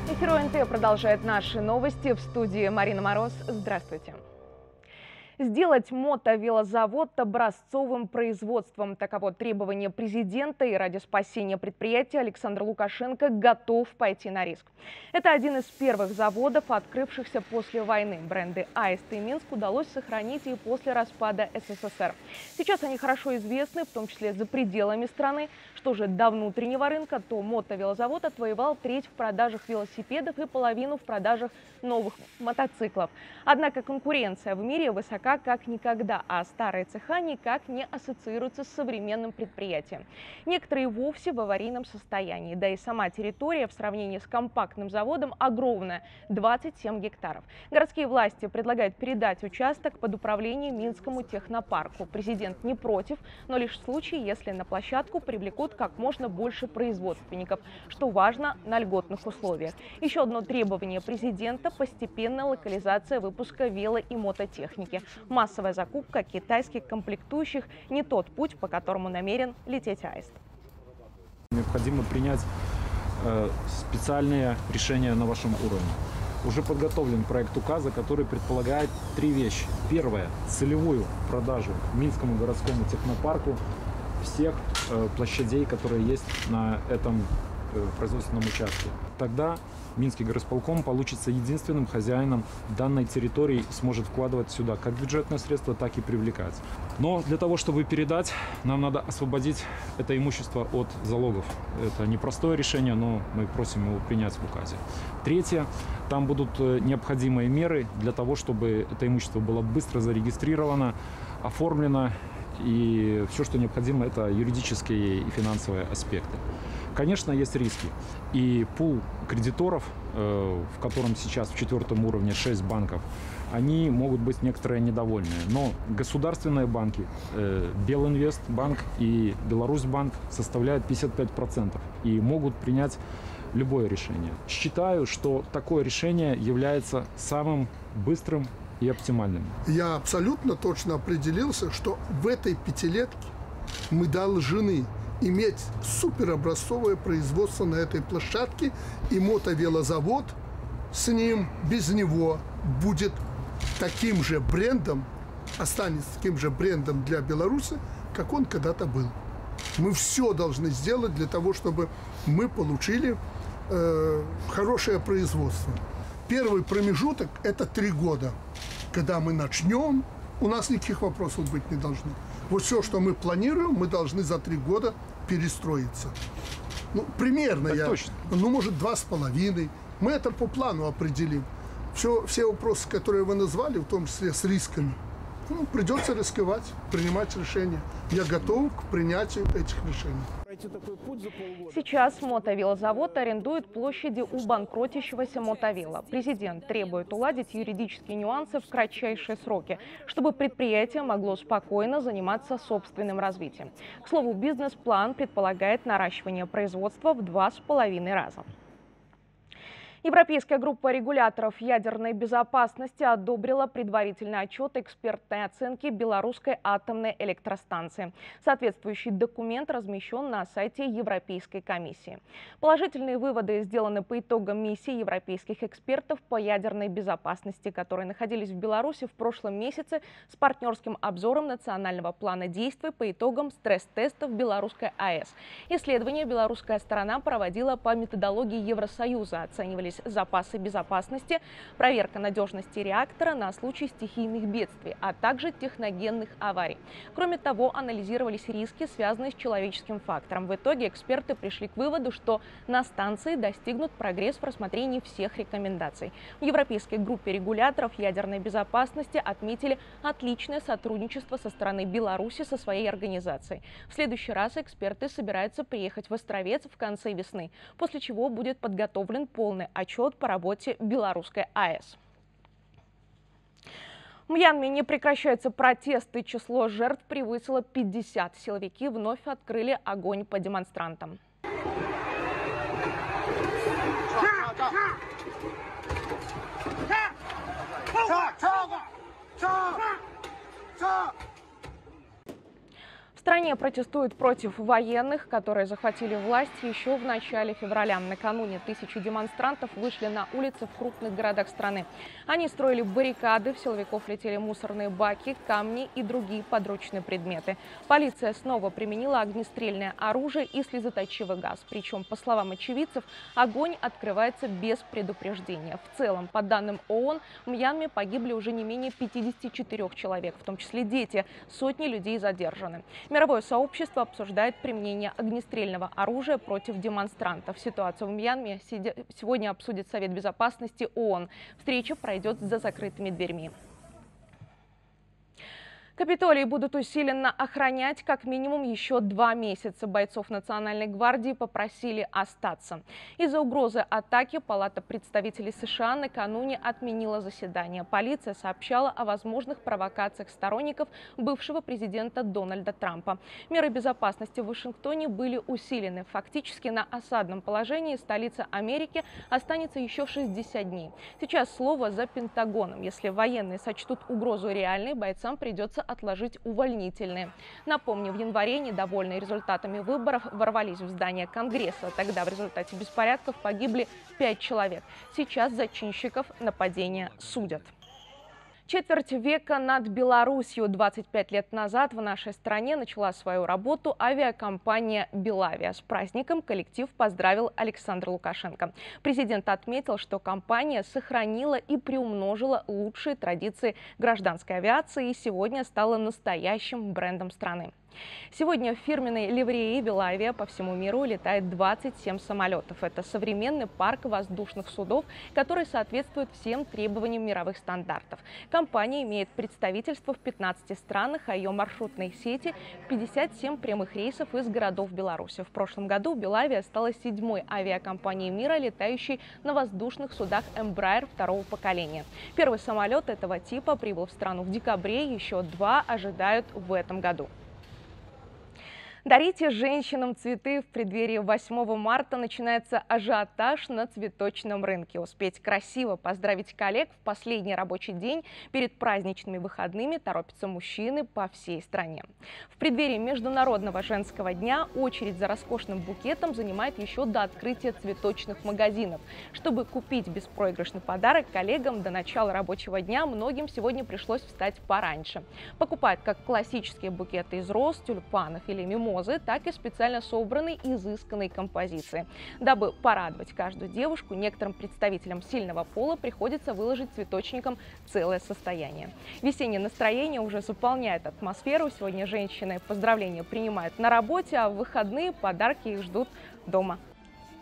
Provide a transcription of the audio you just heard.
Эфир ОНТ продолжает наши новости. В студии Марина Мороз. Здравствуйте. Сделать мотовелозавод образцовым производством. Таково требование президента, и ради спасения предприятия Александр Лукашенко готов пойти на риск. Это один из первых заводов, открывшихся после войны. Бренды «Аист» и «Минск» удалось сохранить и после распада СССР. Сейчас они хорошо известны, в том числе за пределами страны. Что же до внутреннего рынка, то мотовелозавод отвоевал треть в продажах велосипедов и половину в продажах новых мотоциклов. Однако конкуренция в мире высока как никогда, а старые цеха никак не ассоциируются с современным предприятием. Некоторые вовсе в аварийном состоянии, да и сама территория в сравнении с компактным заводом огромная – 27 гектаров. Городские власти предлагают передать участок под управление Минскому технопарку. Президент не против, но лишь в случае, если на площадку привлекут как можно больше производственников, что важно на льготных условиях. Еще одно требование президента – постепенная локализация выпуска вело- и мототехники. Массовая закупка китайских комплектующих – не тот путь, по которому намерен лететь «Аист». Необходимо принять специальные решения на вашем уровне. Уже подготовлен проект указа, который предполагает три вещи. Первое – целевую продажу Минскому городскому технопарку всех площадей, которые есть на этом производственном участке. Тогда Минский горосполком получится единственным хозяином данной территории и сможет вкладывать сюда как бюджетные средства, так и привлекать. Но для того, чтобы передать, нам надо освободить это имущество от залогов. Это непростое решение, но мы просим его принять в указе. Третье, там будут необходимые меры для того, чтобы это имущество было быстро зарегистрировано, оформлено. И все, что необходимо, это юридические и финансовые аспекты. Конечно, есть риски. И пул кредиторов, в котором сейчас в 4-м уровне 6 банков, они могут быть некоторые недовольные. Но государственные банки, Белинвестбанк и Беларусьбанк, составляют 55% и могут принять любое решение. Считаю, что такое решение является самым быстрым и оптимальным. Я абсолютно точно определился, что в этой пятилетке мы должны иметь суперобразцовое производство на этой площадке, и мотовелозавод с ним, без него будет таким же брендом, останется таким же брендом для Беларуси, как он когда-то был. Мы все должны сделать для того, чтобы мы получили хорошее производство. Первый промежуток – это 3 года. Когда мы начнем, у нас никаких вопросов быть не должно. Вот все, что мы планируем, мы должны за 3 года перестроиться. Ну, примерно, может, 2,5. Мы это по плану определим. Все вопросы, которые вы назвали, в том числе с рисками, придется рисковать, принимать решения. Я готов к принятию этих решений. Сейчас мотовелозавод арендует площади у банкротящегося мотовела. Президент требует уладить юридические нюансы в кратчайшие сроки, чтобы предприятие могло спокойно заниматься собственным развитием. К слову, бизнес-план предполагает наращивание производства в 2,5 раза. Европейская группа регуляторов ядерной безопасности одобрила предварительный отчет экспертной оценки Белорусской атомной электростанции. Соответствующий документ размещен на сайте Европейской комиссии. Положительные выводы сделаны по итогам миссии европейских экспертов по ядерной безопасности, которые находились в Беларуси в прошлом месяце с партнерским обзором национального плана действий по итогам стресс-тестов Белорусской АЭС. Исследование белорусская сторона проводила по методологии Евросоюза. Оценивались запасы безопасности, проверка надежности реактора на случай стихийных бедствий, а также техногенных аварий. Кроме того, анализировались риски, связанные с человеческим фактором. В итоге эксперты пришли к выводу, что на станции достигнут прогресс в рассмотрении всех рекомендаций. В Европейской группе регуляторов ядерной безопасности отметили отличное сотрудничество со стороны Беларуси со своей организацией. В следующий раз эксперты собираются приехать в Островец в конце весны, после чего будет подготовлен полный отчет по работе белорусской АЭС. В Мьянме не прекращаются протесты. Число жертв превысило 50. Силовики вновь открыли огонь по демонстрантам. В стране протестуют против военных, которые захватили власть еще в начале февраля. Накануне тысячи демонстрантов вышли на улицы в крупных городах страны. Они строили баррикады, в силовиков летели мусорные баки, камни и другие подручные предметы. Полиция снова применила огнестрельное оружие и слезоточивый газ. Причем, по словам очевидцев, огонь открывается без предупреждения. В целом, по данным ООН, в Мьянме погибли уже не менее 54 человек, в том числе дети. Сотни людей задержаны. Мировое сообщество обсуждает применение огнестрельного оружия против демонстрантов. Ситуацию в Мьянме сегодня обсудит Совет безопасности ООН. Встреча пройдет за закрытыми дверьми. Капитолий будут усиленно охранять как минимум еще 2 месяца. Бойцов Национальной гвардии попросили остаться. Из-за угрозы атаки Палата представителей США накануне отменила заседание. Полиция сообщала о возможных провокациях сторонников бывшего президента Дональда Трампа. Меры безопасности в Вашингтоне были усилены. Фактически на осадном положении столица Америки останется еще 60 дней. Сейчас слово за Пентагоном. Если военные сочтут угрозу реальной, бойцам придется отложить увольнительные. Напомню, в январе недовольные результатами выборов ворвались в здание Конгресса. Тогда в результате беспорядков погибли 5 человек. Сейчас зачинщиков нападения судят. Четверть века над Беларусью. 25 лет назад в нашей стране начала свою работу авиакомпания «Белавия». С праздником коллектив поздравил Александр Лукашенко. Президент отметил, что компания сохранила и приумножила лучшие традиции гражданской авиации и сегодня стала настоящим брендом страны. Сегодня в фирменной ливреи «Белавия» по всему миру летает 27 самолетов. Это современный парк воздушных судов, который соответствует всем требованиям мировых стандартов. Компания имеет представительство в 15 странах, а ее маршрутной сети 57 прямых рейсов из городов Беларуси. В прошлом году «Белавия» стала 7-й авиакомпанией мира, летающей на воздушных судах Embraer 2-го поколения. Первый самолет этого типа прибыл в страну в декабре, еще 2 ожидают в этом году. Дарите женщинам цветы. В преддверии 8 марта начинается ажиотаж на цветочном рынке. Успеть красиво поздравить коллег в последний рабочий день перед праздничными выходными торопятся мужчины по всей стране. В преддверии Международного женского дня очередь за роскошным букетом занимает еще до открытия цветочных магазинов. Чтобы купить беспроигрышный подарок коллегам до начала рабочего дня, многим сегодня пришлось встать пораньше. Покупают как классические букеты из роз, тюльпанов или мимозы, так и специально собранной изысканной композиции. Дабы порадовать каждую девушку, некоторым представителям сильного пола приходится выложить цветочникам целое состояние. Весеннее настроение уже заполняет атмосферу. Сегодня женщины поздравления принимают на работе, а в выходные подарки их ждут дома.